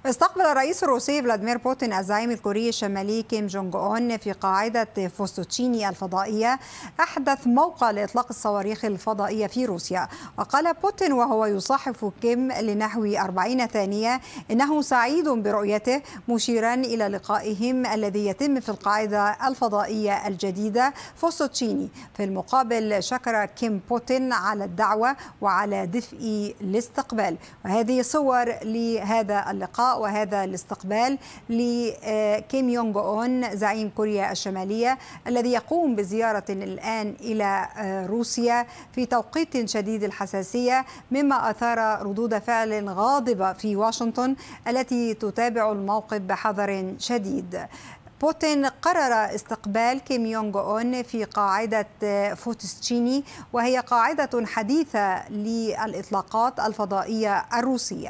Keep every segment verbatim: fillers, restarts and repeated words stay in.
استقبل الرئيس الروسي فلاديمير بوتين الزعيم الكوري الشمالي كيم جونج أون في قاعدة فوستوتشيني الفضائية أحدث موقع لإطلاق الصواريخ الفضائية في روسيا. وقال بوتين وهو يصاحب كيم لنحو أربعين ثانية إنه سعيد برؤيته، مشيرا إلى لقائهم الذي يتم في القاعدة الفضائية الجديدة فوستوتشيني. في المقابل شكر كيم بوتين على الدعوة وعلى دفء الاستقبال. وهذه صور لهذا اللقاء وهذا الاستقبال لكيم يونغ أون زعيم كوريا الشمالية الذي يقوم بزيارة الآن إلى روسيا في توقيت شديد الحساسية، مما أثار ردود فعل غاضبة في واشنطن التي تتابع الموقف بحذر شديد. بوتين قرر استقبال كيم يونغ أون في قاعدة فوستوتشيني، وهي قاعدة حديثة للإطلاقات الفضائية الروسية.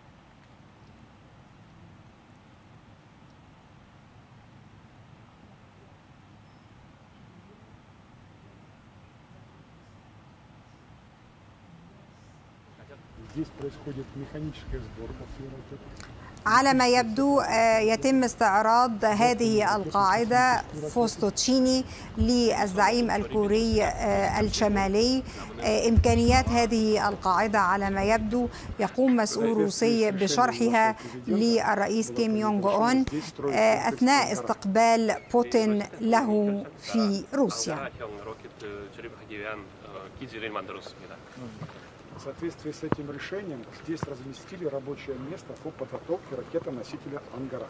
على ما يبدو يتم استعراض هذه القاعدة فوستوتشيني للزعيم الكوري الشمالي. إمكانيات هذه القاعدة على ما يبدو يقوم مسؤول روسي بشرحها للرئيس كيم يونغ أون أثناء استقبال بوتين له في روسيا. В соответствии с этим решением здесь разместили рабочее место по подготовке ракетоносителя «Ангара».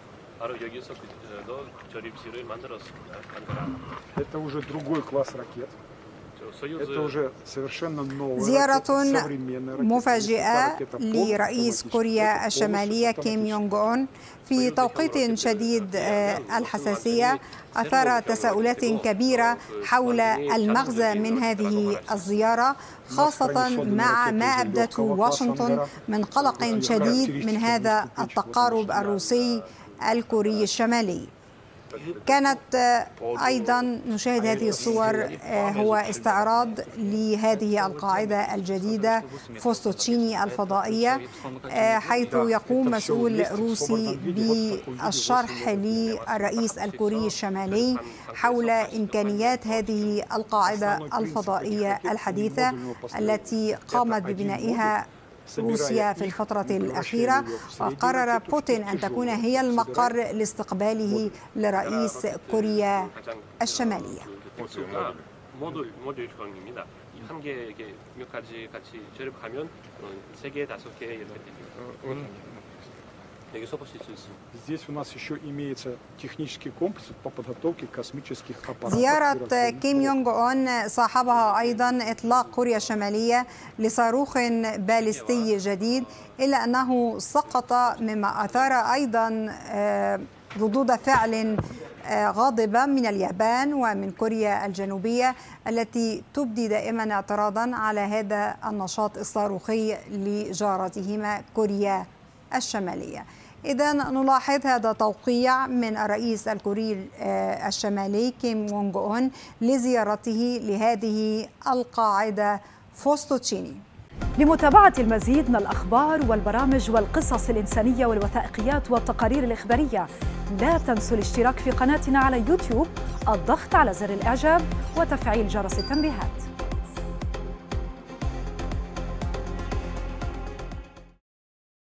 Это уже другой класс ракет. Это уже совершенно новая زيارة مفاجئة لرئيس كوريا الشمالية كيم يونغ أون في توقيت شديد الحساسية أثار تساؤلات كبيرة حول المغزى من هذه الزيارة، خاصة مع ما أبدته واشنطن من قلق شديد من هذا التقارب الروسي الكوري الشمالي. كانت أيضا نشاهد هذه الصور هو استعراض لهذه القاعدة الجديدة فوستوتشيني الفضائية، حيث يقوم مسؤول روسي بالشرح للرئيس الكوري الشمالي حول إمكانيات هذه القاعدة الفضائية الحديثة التي قامت ببنائها روسيا في الفترة الأخيرة. وقرر بوتين أن تكون هي المقر لاستقباله لرئيس كوريا الشمالية. زيارة كيم يونغ أون صاحبها أيضا إطلاق كوريا الشمالية لصاروخ باليستي جديد، إلا أنه سقط، مما أثار أيضا ردود فعل غاضبة من اليابان ومن كوريا الجنوبية التي تبدي دائما اعتراضا على هذا النشاط الصاروخي لجارتهما كوريا الشمالية. إذا نلاحظ هذا توقيع من الرئيس الكوري الشمالي كيم يونغ أون لزيارته لهذه القاعدة فوستوتشيني. لمتابعة المزيد من الأخبار والبرامج والقصص الإنسانية والوثائقيات والتقارير الإخبارية، لا تنسوا الاشتراك في قناتنا على يوتيوب، الضغط على زر الإعجاب وتفعيل جرس التنبيهات.